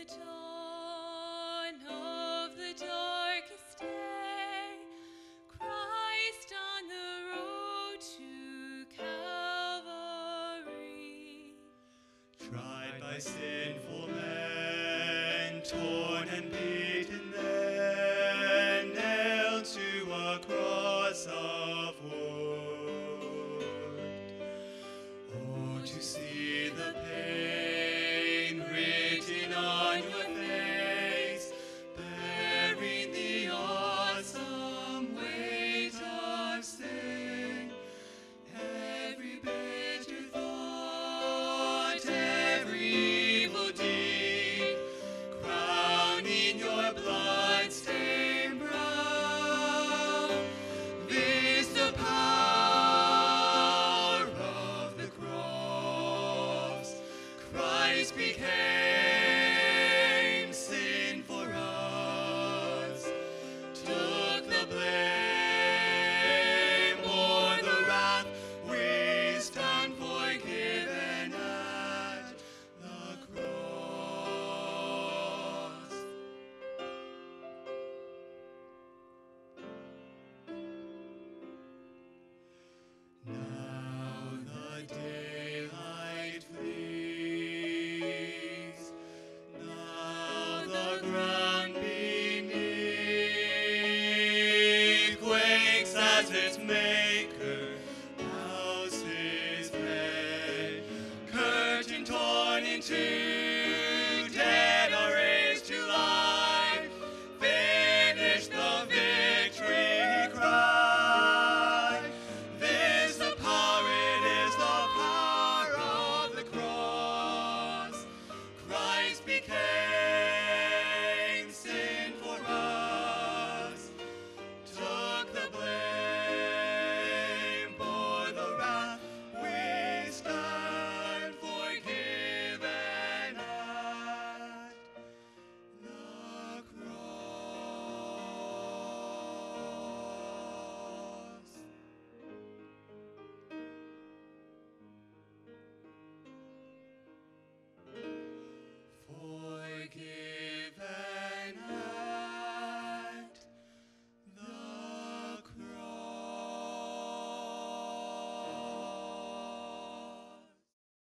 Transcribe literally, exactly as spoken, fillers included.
dawn of the darkest day, Christ on the road to Calvary. Tried by sinful men, torn and beaten there, nailed to a cross of wood. Oh, to see the pain written on your face, bearing the awesome weight of sin. Every bitter thought, every evil deed, crowning your blood-stained brow. This the power of the cross. Christ became sin for us, took the blame, bore the wrath. We stand forgiven at the cross. Now the daylight flees, now the ground beneath quakes as its maker